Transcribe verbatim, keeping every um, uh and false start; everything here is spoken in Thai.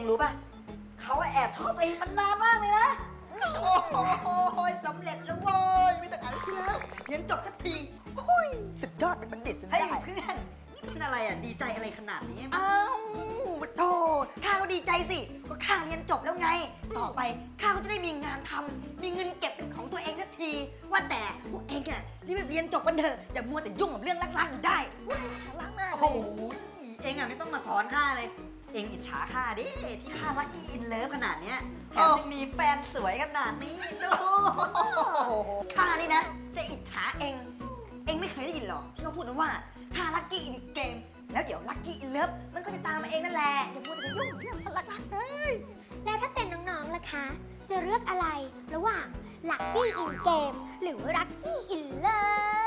องรู้ป่ะเขาแอบชอบตัวเองมานานมากเลยนะโอ้โหสำเร็จแล้วโว้ยไม่ต้องอ่านที่แล้วเรียนจบสักทีอุ้ยสุดยอดเป็นบัณฑิตจนได้เฮ้ยเพื่อนนี่เป็นอะไรอ่ะดีใจอะไรขนาดนี้อ้าวโธ่ข้าก็ดีใจสิก็ข้าเรียนจบแล้วไงต่อไปข้าก็จะได้มีงานทำมีเงินเก็บเป็นของตัวเองสักทีว่าแต่พวกเองอ่ะรีบเรียนจบกันเถอะอย่ามัวแต่ยุ่งกับเรื่องรักๆอยู่ได้รักมากโอ้โหเองอ่ะไม่ต้องมาสอนข้าเลยเองอิจฉาข้าดิที่ข้าลัคกี้อินเลิฟขนาดเนี้ยแถมยังมีแฟนสวยขนาดนี้ดูข้านี่นะจะอิจฉาเองเองไม่เคยได้ยินหรอที่เขาพูดนะว่าถ้าลัคกี้อินเกมแล้วเดี๋ยวลัคกี้อินเลิฟมันก็จะตามมาเองนั่นแหละอย่าพูดแต่ยุ่งเรื่องคนรักๆเฮ้ยแล้วถ้าเป็นน้องๆล่ะคะจะเลือกอะไรระหว่างลัคกี้อินเกมหรือลัคกี้อินเลิฟ